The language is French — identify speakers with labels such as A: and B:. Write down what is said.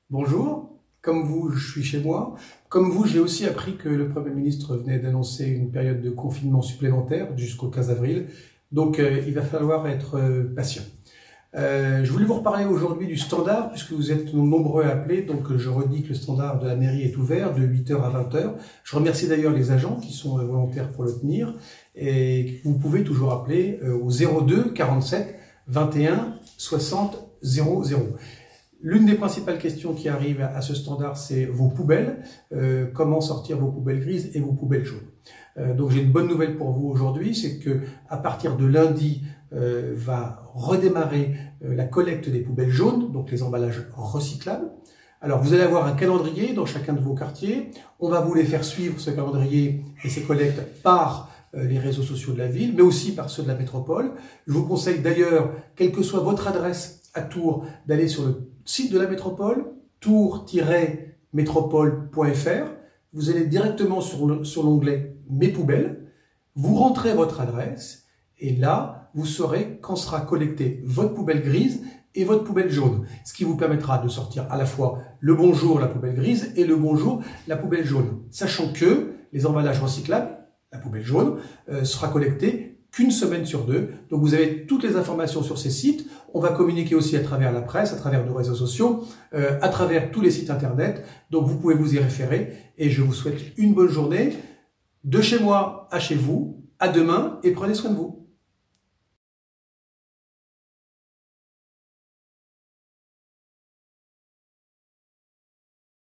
A: Bonjour, comme vous, je suis chez moi. Comme vous, j'ai aussi appris que le Premier ministre venait d'annoncer une période de confinement supplémentaire jusqu'au 15 avril. Donc, il va falloir être patient. Je voulais vous reparler aujourd'hui du standard, puisque vous êtes nombreux à appeler. Donc, je redis que le standard de la mairie est ouvert de 8 h à 20 h. Je remercie d'ailleurs les agents qui sont volontaires pour le tenir. Et vous pouvez toujours appeler au 02 47 21 60 00. L'une des principales questions qui arrivent à ce standard, c'est vos poubelles. Comment sortir vos poubelles grises et vos poubelles jaunes. Donc j'ai une bonne nouvelle pour vous aujourd'hui, c'est que à partir de lundi va redémarrer la collecte des poubelles jaunes, donc les emballages recyclables. Alors vous allez avoir un calendrier dans chacun de vos quartiers. On va vous les faire suivre, ce calendrier et ces collectes, par les réseaux sociaux de la ville, mais aussi par ceux de la métropole. Je vous conseille d'ailleurs, quelle que soit votre adresse à Tours, d'aller sur le site de la métropole, tours-métropole.fr. Vous allez directement sur l'onglet « Mes poubelles », vous rentrez votre adresse et là, vous saurez quand sera collectée votre poubelle grise et votre poubelle jaune. Ce qui vous permettra de sortir à la fois le bonjour la poubelle grise et le bonjour la poubelle jaune. Sachant que les emballages recyclables, la poubelle jaune, sera collectée qu'une semaine sur deux. Donc vous avez toutes les informations sur ces sites. On va communiquer aussi à travers la presse, à travers nos réseaux sociaux, à travers tous les sites internet. Donc vous pouvez vous y référer et je vous souhaite une bonne journée. De chez moi à chez vous, à demain et prenez soin de vous.